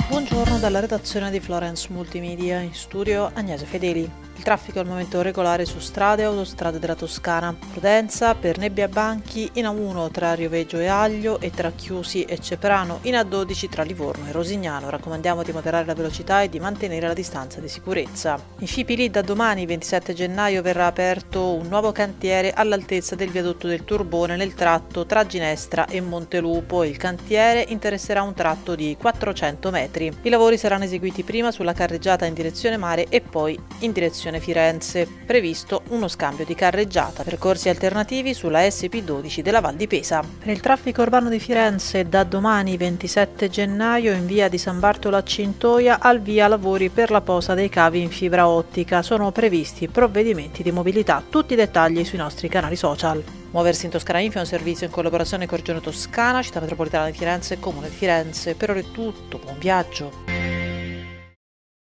Buongiorno dalla redazione di Florence Multimedia, in studio Agnese Fedeli. Il traffico al momento regolare su strade e autostrade della Toscana. Prudenza per Nebbia Banchi in A1 tra Rioveggio e Aglio e tra Chiusi e Ceprano, in A12 tra Livorno e Rosignano. Raccomandiamo di moderare la velocità e di mantenere la distanza di sicurezza. In Fipili da domani, 27 gennaio, verrà aperto un nuovo cantiere all'altezza del viadotto del Turbone nel tratto tra Ginestra e Montelupo. Il cantiere interesserà un tratto di 400 metri. I lavori saranno eseguiti prima sulla carreggiata in direzione mare e poi in direzione Firenze. Previsto uno scambio di carreggiata, percorsi alternativi sulla SP12 della Val di Pesa. Per il traffico urbano di Firenze, da domani 27 gennaio in via di San Bartolo a Cintoia al via lavori per la posa dei cavi in fibra ottica. Sono previsti provvedimenti di mobilità. Tutti i dettagli sui nostri canali social. Muoversi in Toscana Info è un servizio in collaborazione con Regione Toscana, Città Metropolitana di Firenze e Comune di Firenze. Per ora è tutto, buon viaggio!